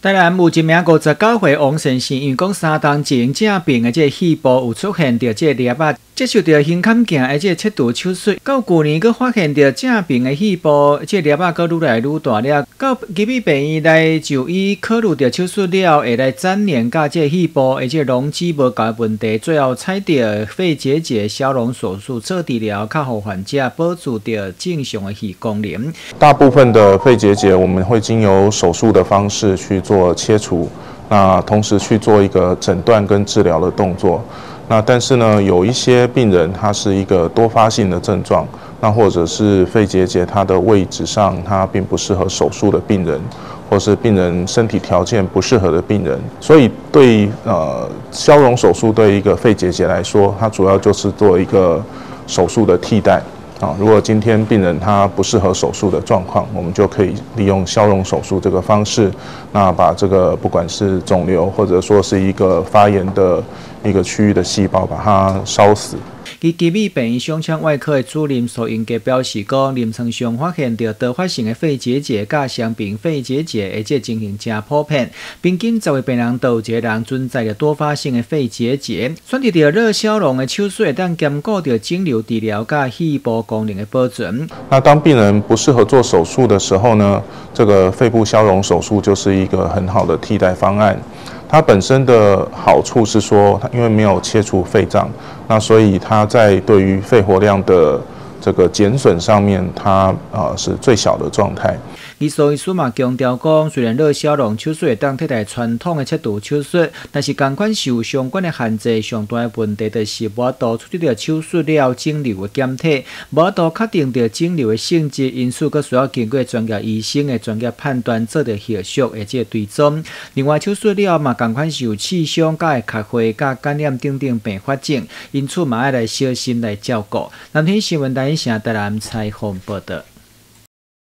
当然，有一名59岁王先生，因讲3档前正病的肺部有出现着裂啊，接受着胸坎镜的切除手术，到去年佫发现着正病的肺部裂啊，佫愈来愈大了。到入去病院来就医，考虑着手术了，会来粘连甲肺部容积无够的问题，最后采着肺结节消融手术做治疗，较互患者保持着正常的肺功能。 大部分的肺结节，我们会经由手术的方式去做切除，那同时去做一个诊断跟治疗的动作。那但是呢，有一些病人他是一个多发性的症状，那或者是肺结节它的位置上它并不适合手术的病人，或是病人身体条件不适合的病人，所以对消融手术对一个肺结节来说，它主要就是做一个手术的替代。如果今天病人他不适合手术的状况，我们就可以利用消融手术这个方式，那把这个不管是肿瘤或者说是一个发炎的一个区域的细胞，把它烧死。 基美病院胸腔外科的主任苏英杰表示，讲临床上发现到多发性的肺结节、甲双边肺结节，而且情形真普遍。平均10位病人都有一个人存在着多发性的肺结节。选择着热消融的手术，会当兼顾着肿瘤治疗甲肺部功能的保存。 那当病人不适合做手术的时候呢，这个肺部消融手术就是一个很好的替代方案。它本身的好处是说，因为没有切除肺脏，那所以它在对于肺活量的这个减损上面，它是最小的状态。 苏医师嘛强调讲，虽然热消融手术会当替代传统的切除手术，但是同款受相关的限制，上大的问题就是无法度处理着手术了肿瘤的检体，无法度确定着肿瘤的性质，因此佫需要经过专业医生的专业判断，做着后续的追踪。另外，手术了嘛同款是有刺伤、甲会卡血、甲感染等并发症，因此嘛要来小心来照顾。南天新闻台城台南采访报道。